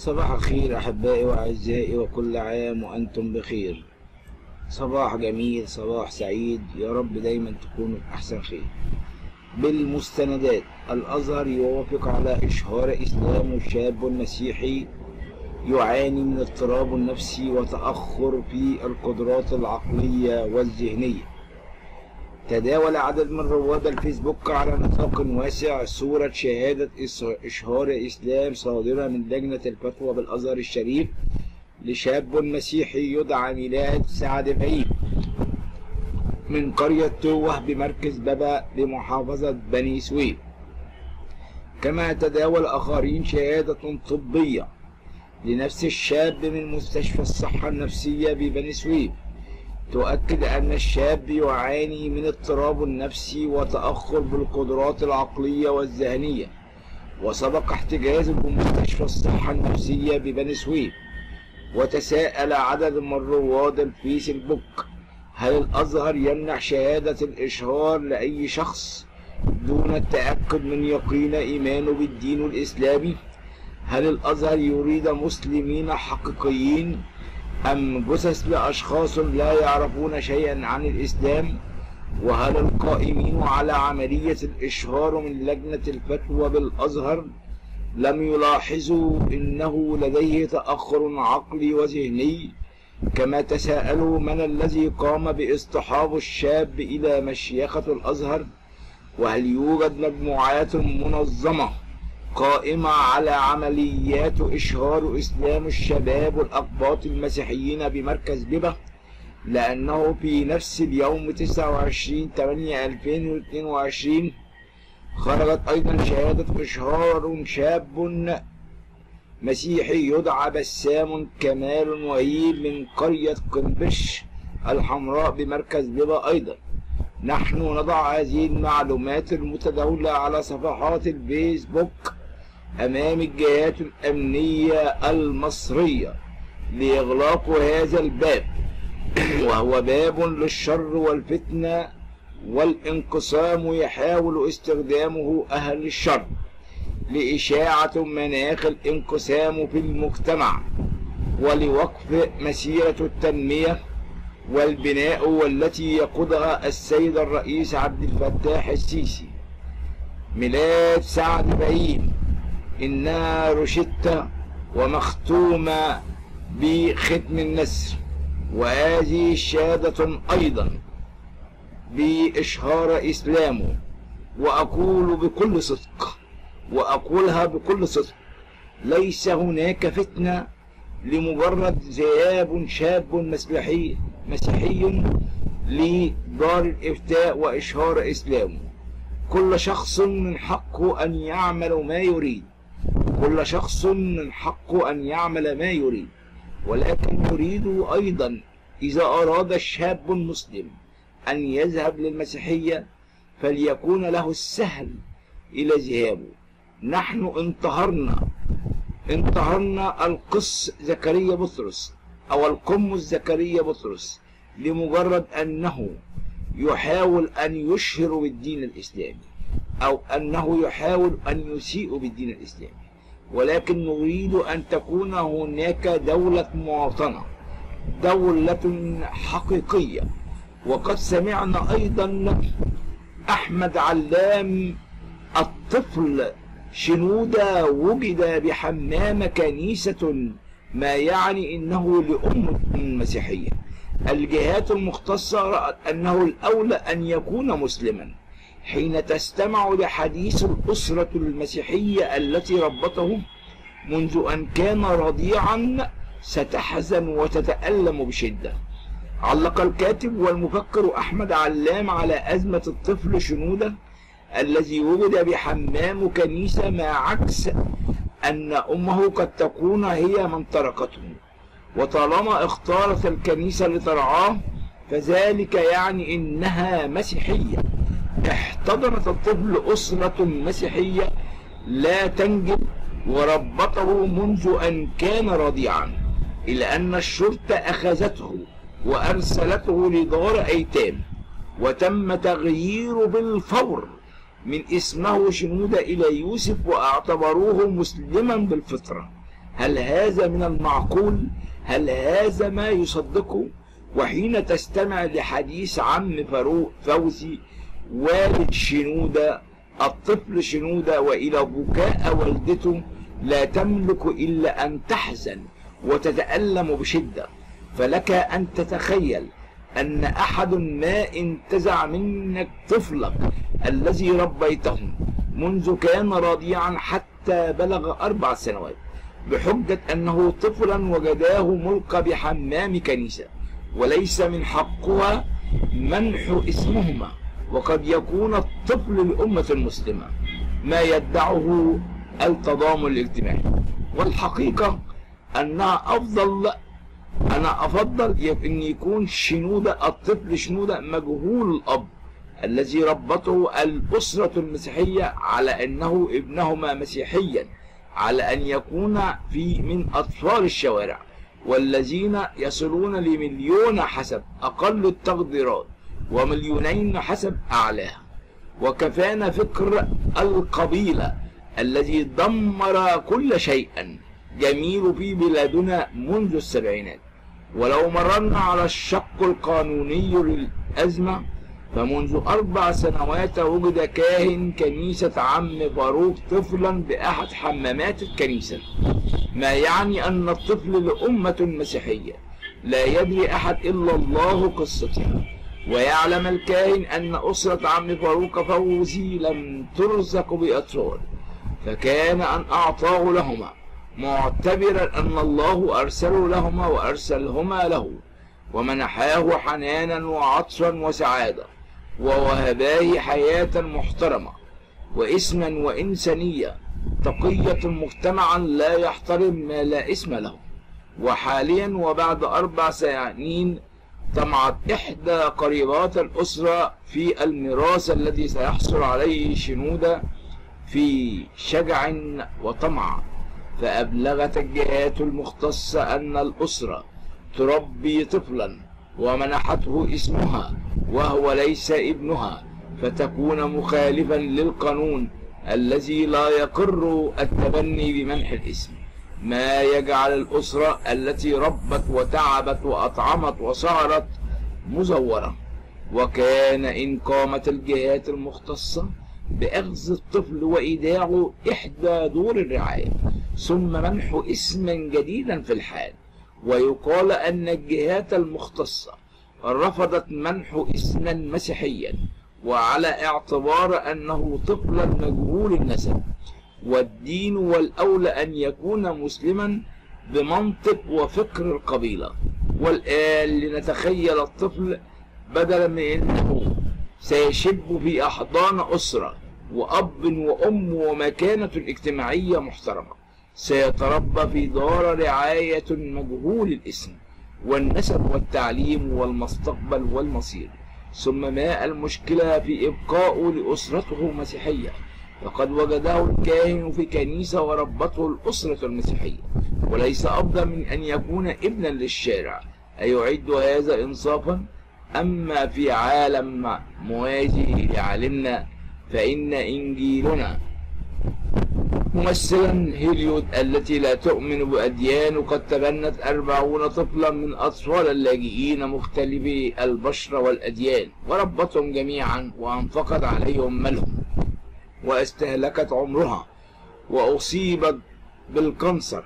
صباح الخير أحبائي وأعزائي، وكل عام وأنتم بخير. صباح جميل، صباح سعيد، يا رب دايما تكونوا في أحسن خير. بالمستندات، الأزهر يوافق على إشهار إسلام شاب مسيحي يعاني من اضطراب نفسي وتأخر في القدرات العقلية والذهنية. تداول عدد من رواد الفيسبوك على نطاق واسع صورة شهادة إشهار إسلام صادرة من لجنة الفتوى بالأزهر الشريف لشاب مسيحي يدعى ميلاد سعد فهيم من قرية توه بمركز بابا بمحافظة بني سويف. كما تداول آخرين شهادة طبية لنفس الشاب من مستشفى الصحة النفسية ببني سويف تؤكد أن الشاب يعاني من اضطراب نفسي وتأخر بالقدرات العقلية والذهنية، وسبق احتجازه بمستشفى الصحة النفسية ببني سويف. وتساءل عدد من رواد الفيسبوك: هل الأزهر يمنع شهادة الإشهار لأي شخص دون التأكد من يقين إيمانه بالدين الإسلامي؟ هل الأزهر يريد مسلمين حقيقيين أم جثث لأشخاص لا يعرفون شيئا عن الإسلام؟ وهل القائمين على عملية الإشهار من لجنة الفتوى بالأزهر لم يلاحظوا أنه لديه تأخر عقلي وذهني؟ كما تساءلوا: من الذي قام باصطحاب الشاب إلى مشيخة الأزهر؟ وهل يوجد مجموعات منظمة قائمة على عمليات إشهار إسلام الشباب والأقباط المسيحيين بمركز ببا؟ لأنه في نفس اليوم 29/8/2022 خرجت أيضا شهادة إشهار شاب مسيحي يدعى بسام كمال وهيب من قرية قنبش الحمراء بمركز ببا أيضا. نحن نضع هذه المعلومات المتداولة على صفحات الفيسبوك أمام الجهات الأمنية المصرية لإغلاق هذا الباب، وهو باب للشر والفتنة والانقسام يحاول استخدامه أهل الشر لإشاعة مناخ الانقسام في المجتمع ولوقف مسيرة التنمية والبناء والتي يقودها السيد الرئيس عبد الفتاح السيسي. ميلاد سعد فهيم إنها روشتة ومختومة بختم النسر، وهذه شهادة أيضا بإشهار إسلامه. وأقول بكل صدق، وأقولها بكل صدق: ليس هناك فتنة لمجرد ذهاب شاب مسيحي لدار الإفتاء وإشهار إسلامه. كل شخص من حقه أن يعمل ما يريد، كل شخص من حقه أن يعمل ما يريد، ولكن يريد أيضا إذا أراد الشاب المسلم أن يذهب للمسيحية فليكون له السهل إلى ذهابه. نحن انتهرنا القس زكريا بطرس أو القمص زكريا بطرس لمجرد أنه يحاول أن يشهر بالدين الإسلامي أو أنه يحاول أن يسيء بالدين الإسلامي، ولكن نريد أن تكون هناك دولة مواطنة، دولة حقيقية. وقد سمعنا أيضا أحمد علام الطفل شنودة وجد بحمام كنيسة، ما يعني أنه لأم مسيحية. الجهات المختصة رأت أنه الأولى أن يكون مسلما. حين تستمع لحديث الأسرة المسيحية التي ربته منذ أن كان رضيعا ستحزن وتتألم بشدة. علق الكاتب والمفكر أحمد علام على أزمة الطفل شنودة الذي وجد بحمام كنيسة، مع عكس أن أمه قد تكون هي من تركته، وطالما اختارت الكنيسة لترعاه فذلك يعني إنها مسيحية. احتضنت الطفل أسرة مسيحية لا تنجب وربته منذ أن كان رضيعا، إلى أن الشرطة أخذته وأرسلته لدار أيتام، وتم تغييره بالفور من اسمه شنودة إلى يوسف، واعتبروه مسلما بالفطرة. هل هذا من المعقول؟ هل هذا ما يصدقه؟ وحين تستمع لحديث عم فاروق فوزي والد شنودة الطفل شنودة وإلى بكاء والدته، لا تملك إلا أن تحزن وتتألم بشدة. فلك أن تتخيل أن أحد ما انتزع منك طفلك الذي ربيته منذ كان رضيعا حتى بلغ 4 سنوات بحجة أنه طفلا وجداه ملقى بحمام كنيسة، وليس من حقها منح اسمهما، وقد يكون الطفل لأمة مسلمة ما يدعه التضامن الاجتماعي. والحقيقة أنا أفضل أن يكون شنودة الطفل شنودة مجهول الأب الذي ربته الأسرة المسيحية على أنه ابنهما مسيحيا، على أن يكون من أطفال الشوارع والذين يصلون ل1,000,000 حسب أقل التقديرات و2,000,000 حسب أعلاها. وكفانا فكر القبيلة الذي دمر كل شيء جميل في بلادنا منذ السبعينات. ولو مررنا على الشق القانوني للأزمة، فمنذ 4 سنوات وجد كاهن كنيسة عم فاروق طفلا بأحد حمامات الكنيسة، ما يعني أن الطفل لأمة مسيحية لا يدري أحد إلا الله قصتها. ويعلم الكاهن أن أسرة عم فاروق فوزي لم ترزق بأطفال، فكان أن أعطاه لهما معتبرا أن الله أرسله لهما وأرسلهما له، ومنحاه حنانا وعطفا وسعادة، ووهباه حياة محترمة واسما وإنسانية تقية مجتمعا لا يحترم ما لا اسم له. وحاليا وبعد 4 سنين طمعت إحدى قريبات الأسرة في الميراث الذي سيحصل عليه شنودة في شجع وطمع، فأبلغت الجهات المختصة أن الأسرة تربي طفلا ومنحته اسمها وهو ليس ابنها، فتكون مخالفا للقانون الذي لا يقر التبني بمنح الاسم، ما يجعل الأسرة التي ربت وتعبت وأطعمت وسهرت مزورة. وكان إن قامت الجهات المختصة بأخذ الطفل وإيداعه إحدى دور الرعاية ثم منحه اسما جديدا في الحال، ويقال أن الجهات المختصة رفضت منحه اسما مسيحيا وعلى اعتبار أنه طفلا مجهول النسب والدين، والأولى أن يكون مسلما بمنطق وفكر القبيلة. والآن لنتخيل الطفل بدلا من أنه سيشب في أحضان أسرة وأب وأم ومكانة اجتماعية محترمة، سيتربى في دار رعاية مجهول الاسم والنسب والتعليم والمستقبل والمصير. ثم ما المشكلة في إبقائه لأسرته مسيحية؟ فقد وجده الكاهن في كنيسة وربته الأسرة المسيحية، وليس أفضل من أن يكون ابنا للشارع. أيعد هذا إنصافا؟ أما في عالم موازي لعالمنا فإن إنجيلنا ممثلا هيليود التي لا تؤمن بأديان قد تبنت 40 طفلا من أطفال اللاجئين مختلفي البشرة والأديان، وربتهم جميعا وأنفقت عليهم مالهم واستهلكت عمرها وأصيبت بالكنسر.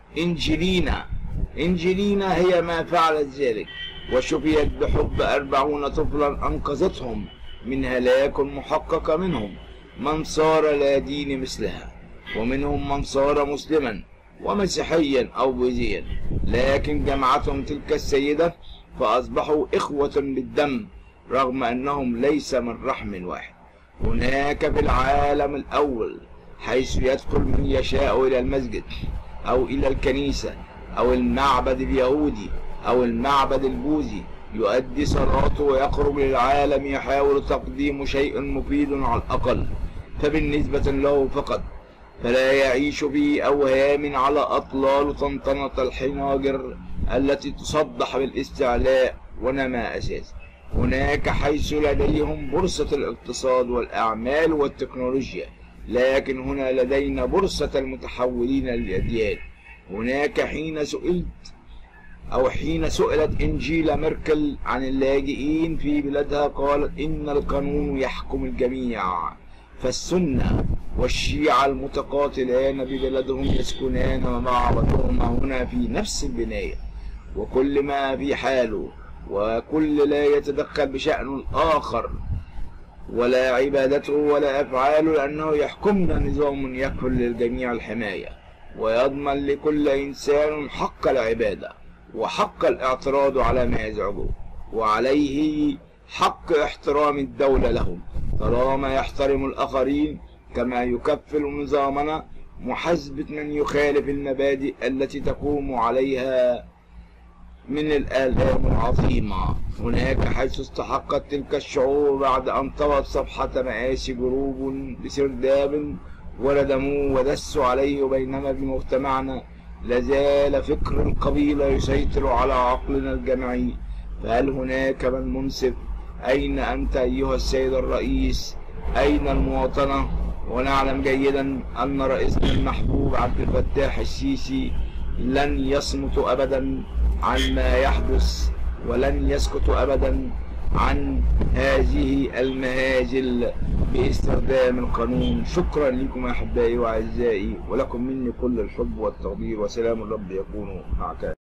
إنجيلينا هي ما فعلت ذلك، وشفيت بحب 40 طفلا أنقذتهم من هلاك محقق، منهم من صار لا دين مثلها، ومنهم من صار مسلما ومسيحيا أو بوذيا، لكن جمعتهم تلك السيدة فأصبحوا إخوة بالدم رغم أنهم ليس من رحم واحد. هناك في العالم الأول حيث يدخل من يشاء إلى المسجد أو إلى الكنيسة أو المعبد اليهودي أو المعبد البوذي يؤدي صلاته ويخرج للعالم يحاول تقديم شيء مفيد على الأقل، فبالنسبة له فقط، فلا يعيش في أوهام على أطلال طنطنة الحناجر التي تصدح بالاستعلاء ونما أساس. هناك حيث لديهم بورصة الاقتصاد والأعمال والتكنولوجيا، لكن هنا لدينا بورصة المتحولين للأديان. هناك حين سئلت إنجيلا ميركل عن اللاجئين في بلادها قالت إن القانون يحكم الجميع، فالسنة والشيعة المتقاتلان ببلدهم يسكنان مع بعضهما هنا في نفس البناية، وكل ما في حاله، وكل لا يتدخل بشأن الآخر ولا عبادته ولا أفعاله، لأنه يحكمنا نظام يكفل للجميع الحماية ويضمن لكل إنسان حق العبادة وحق الاعتراض على ما يزعجه، وعليه حق احترام الدولة لهم طالما يحترم الآخرين، كما يكفل نظامنا محاسبة من يخالف المبادئ التي تقوم عليها من الآلام العظيمة. هناك حيث استحقت تلك الشعوب بعد أن طوت صفحة مآسي جروب بسرداب وردموه ودسوا عليه، بينما بمجتمعنا لازال فكر القبيلة يسيطر على عقلنا الجمعي. فهل هناك من منصف؟ أين أنت أيها السيد الرئيس؟ أين المواطنة؟ ونعلم جيدا أن رئيسنا المحبوب عبد الفتاح السيسي لن يصمت أبدا عن ما يحدث، ولن يسكت أبدا عن هذه المهازل باستخدام القانون. شكرا لكم أحبائي وأعزائي، ولكم مني كل الحب والتقدير، وسلام الرب يكون معك.